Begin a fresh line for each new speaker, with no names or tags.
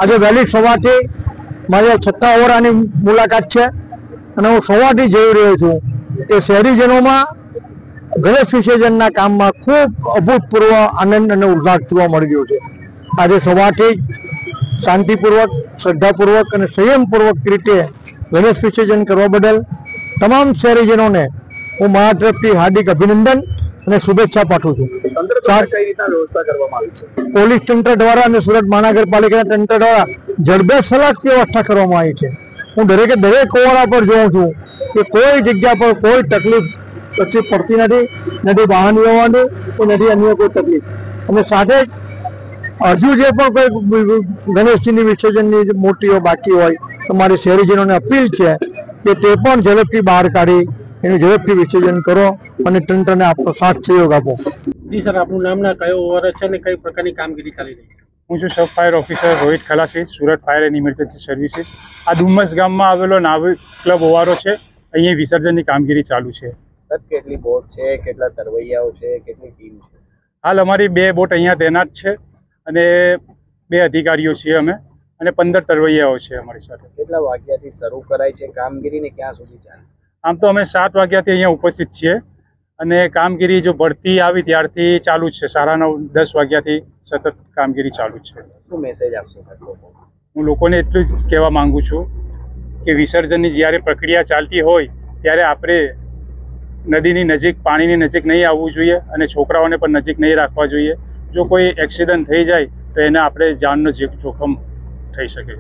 આજે વહેલી સવારથી મારી છઠ્ઠા ઓવરાની મુલાકાત છે અને હું સવારથી જઈ રહ્યો છું કે શહેરીજનોમાં ગણેશ વિસર્જનના કામમાં ખૂબ અભૂતપૂર્વ આનંદ અને ઉલ્લાસ જોવા મળી રહ્યો છે। આજે સવારથી શાંતિપૂર્વક, શ્રદ્ધાપૂર્વક અને સંયમપૂર્વક રીતે ગણેશ વિસર્જન કરવા બદલ તમામ શહેરીજનોને હું મારા તરફથી હાર્દિક અભિનંદન અને શુભેચ્છા પાઠવું છું। પોલીસ તંત્ર દ્વારા અને સુરત મહાનગરપાલિકાના તંત્ર દ્વારા જડબેસલાક વ્યવસ્થા કરવામાં આવી છે। હું દરેક ઓવારા પર જોઉં છું કે કોઈ જગ્યા પર કોઈ તકલીફ પડતી નથી વાહન વ્યવહારની કે નથી અન્ય કોઈ તકલીફ। અને સાથે હજુ જે પણ કોઈ ગણેશજીની વિસર્જનની મૂર્તિઓ બાકી હોય તો મારી શહેરીજનોને અપીલ છે કે તે પણ ઝડપથી બહાર કાઢી એનું ઝડપથી વિસર્જન કરો અને તંત્રને આપનો સાથ સહયોગ આપો।
જી સર, આપનું નામ ના કયો ઓવર છે અને કઈ પ્રકારની કામગીરી ચાલી રહી છે?
હું છું sub fire officer Rohit Khalasi, Surat fire and emergency services. આ ડુમસ ગામમાં આવેલો નાવિક ક્લબ ઓવારો છે, અહીંયા વિસર્જનની કામગીરી ચાલુ છે।
સર, કેટલી બોટ છે, કેટલા તરવૈયાઓ છે, કેટલી ટીમ છે?
હાલ અમારી 2 બોટ અહીંયા તૈનાત છે અને 2 અધિકારીઓ છીએ અમે અને 15 તરવૈયાઓ છે અમારી સાથે।
કેટલા વાગ્યાથી શરૂ કરાય છે કામગીરી ને ક્યાં સુધી ચાલે?
આમ તો અમે 7 વાગ્યાથી અહીંયા ઉપસ્થિત છીએ અને કામગીરી જો ભરતી આવી ત્યારથી ચાલુ જ છે। 9:30-10 વાગ્યાથી સતત કામગીરી ચાલુ જ છે।
શું મેસેજ આપશો લોકો?
હું લોકોને એટલું જ કહેવા માંગુ છું કે વિસર્જનની જ્યારે પ્રક્રિયા ચાલતી હોય ત્યારે આપણે નદીની નજીક, પાણીની નજીક નહીં આવવું જોઈએ અને છોકરાઓને પણ નજીક નહીં રાખવા જોઈએ। જો કોઈ એક્સિડન્ટ થઈ જાય તો એને આપણે જાનનો જોખમ થઈ શકે છે।